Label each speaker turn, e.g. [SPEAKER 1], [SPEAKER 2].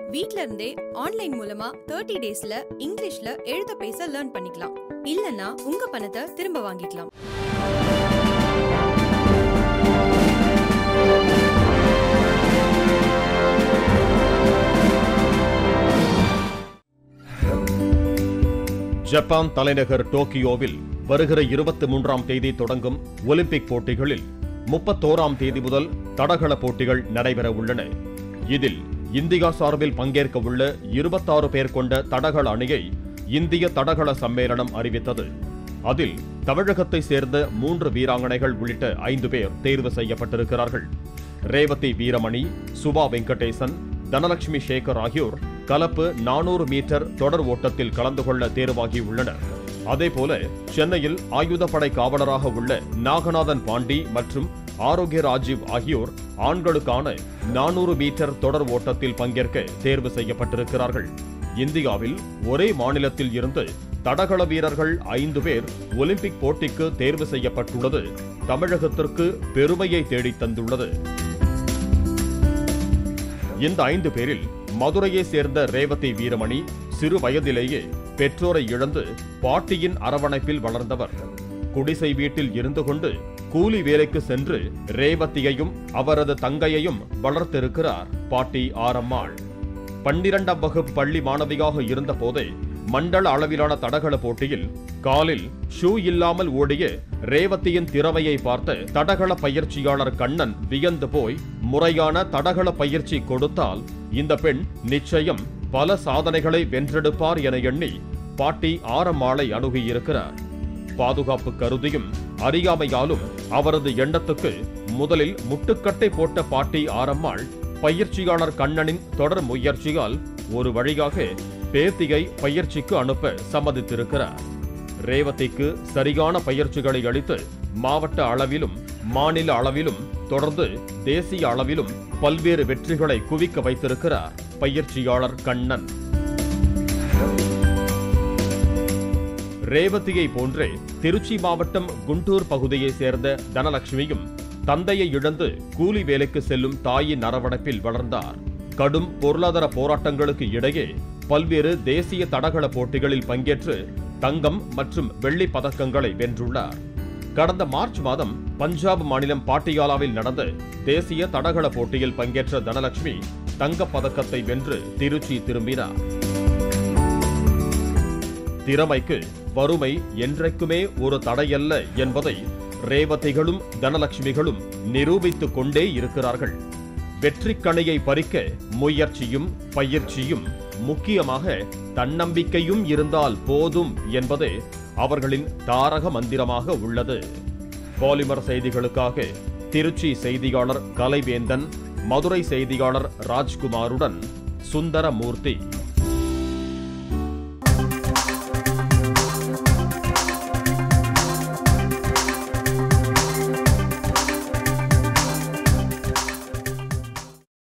[SPEAKER 1] வீட்ல இருந்தே ஆன்லைன் மூலமா 30 டேஸ்ல இங்கிலீஷ்ல எழுத பேச லேர்ன் பண்ணிக்கலாம். இல்லனா உங்க பணத்தை திரும்ப வாங்கிக்கலாம்.
[SPEAKER 2] ஜப்பான் தலைநகர் டோக்கியோவில் வருகிற 23ஆம் தேதி தொடங்கும் ஒலிம்பிக் போட்டிகளில் 31ஆம் தேதி முதல் தடகள போட்டிகள் நடைபெற உள்ளன. இதில் இந்தியா சார்பில் பங்கேற்க உள்ள 26 பேர் கொண்ட தடகள அணியை இந்திய தடகள சம்மேளனம் அறிவித்தது. அதில் தமிழகத்தை சேர்ந்த 3 வீராங்கனைகள் உள்ளிட்ட 5 பேர் தேர்வு செய்யப்பட்டிருக்கிறார்கள். ரேவதி வீரமணி, சுபா வெங்கடேசன், தனலட்சுமி சேகர் ஆகியோர் கலப்பு 400 மீட்டர் தொடர் ஓட்டத்தில் கலந்து கொள்ள தேர்வாகியுள்ளனர். அதேபோல சென்னையில் ஆயுதப்படை காவலராக உள்ள நாகநாதன் பாண்டி மற்றும் ஆரோக்கிய ராஜீவ் ஆகியோர் ஆண்களுக்கான 400 மீட்டர் தொடர் ஓட்டத்தில் பங்கேற்க தேர்வு செய்யப்பட்டிருக்கிறார்கள். இந்தியாவில் ஒரே மாநிலத்தில் இருந்து தடகள வீரர்கள் 5 பேர் ஒலிம்பிக் போட்டிக்கு தேர்வு செய்யப்பட்டுள்ளது தமிழகத்திற்கு பெருமையை தேடித் தந்துள்ளது. இந்த 5 பேரில் மதுரையை சேர்ந்த ரேவதி வீரமணி சிறு வயதிலேயே பெற்றோரை இழந்து பாட்டியின் அரவணைப்பில் வளர்ந்தவர். குடிசை வீட்டில் இருந்து கொண்டு கூலி வேலைக்கு சென்று ரேவதியையும் அவரது தங்கையையும் வளர்த்திருக்கிறார் பாட்டி ஆரம்மாள். 12ஆம் வகுப்பு பள்ளி மாணவியாக இருந்த போதே மண்டல அளவிலான தடகள போட்டியில் காலில் ஷூ இல்லாமல் ஓடிய ரேவதியின் திறமையை பார்த்த தடகள பயிற்சியாளர் கண்ணன் வியந்து போய் முறையான தடகள பயிற்சி கொடுத்தால் இந்த பெண் நிச்சயம் பல சாதனைகளை வென்றெடுப்பார் என எண்ணி பாட்டி ஆரம்மாளை அணுகியிருக்கிறார். பாதுகாப்பு கருதியும் அறியாமையாலும் அவரது எண்ணத்துக்கு முதலில் முட்டுக்கட்டை போட்ட பாட்டி ஆரம்மாள் பயிற்சியாளர் கண்ணனின் தொடர் முயற்சியால் ஒரு வழியாக பேத்தியை பயிற்சிக்கு அனுப்ப சம்மதித்திருக்கிறார். ரேவதிக்கு சரியான பயிற்சிகளை அளித்து மாவட்ட அளவிலும் மாநில அளவிலும் தொடர்ந்து தேசிய அளவிலும் பல்வேறு வெற்றிகளை குவிக்க வைத்திருக்கிறார் பயிற்சியாளர் கண்ணன். ரேவதியை போன்றே திருச்சி மாவட்டம் குண்டூர் பகுதியை சேர்ந்த தனலட்சுமியும் தந்தையை இழந்து கூலி வேலைக்கு செல்லும் தாயின் அரவணைப்பில் வளர்ந்தார். கடும் பொருளாதார போராட்டங்களுக்கு இடையே பல்வேறு தேசிய தடகள போட்டிகளில் பங்கேற்று தங்கம் மற்றும் வெள்ளி பதக்கங்களை வென்றுள்ளார். கடந்த மார்ச் மாதம் பஞ்சாப் மாநிலம் பாட்டியாலாவில் நடந்த தேசிய தடகள போட்டியில் பங்கேற்ற தனலட்சுமி தங்கப் பதக்கத்தை வென்று திருச்சி திரும்பினார். திறமைக்கு வறுமை என்றைக்குமே ஒரு தடையல்ல என்பதை ரேவதிகளும் தனலட்சுமிகளும் நிரூபித்துக் கொண்டே இருக்கிறார்கள். வெற்றிக் கணையை பறிக்க முயற்சியும் பயிற்சியும் முக்கியமாக தன்னம்பிக்கையும் இருந்தால் போதும் என்பதே அவர்களின் தாரக மந்திரமாக உள்ளது. பாலிமர் செய்திகளுக்காக திருச்சி செய்தியாளர் கலைவேந்தன், மதுரை செய்தியாளர் ராஜ்குமாருடன் சுந்தரமூர்த்தி.